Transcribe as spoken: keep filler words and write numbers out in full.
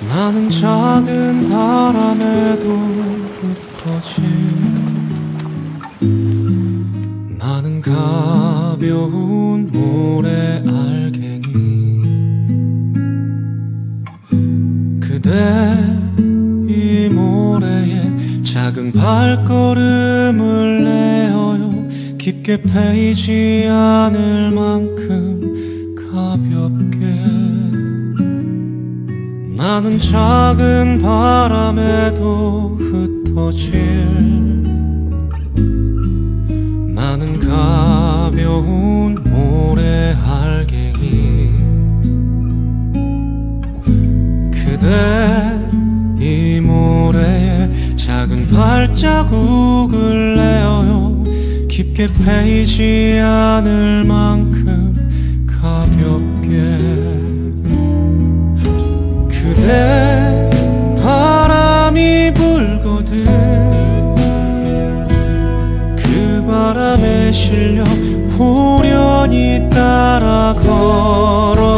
나는 작은 바람에도 흩어진 나는 가벼운 모래 알갱이 그대 이 모래에 작은 발걸음을 내어요 깊게 패이지 않을 만큼 가볍게 나는 작은 바람에도 흩어질 나는 가벼운 모래 알갱이 그대 이 모래에 작은 발자국을 내어요 깊게 패이지 않을 만큼 가볍게 그대 바람이 불거든 그 바람에 실려 호련히 따라 걸어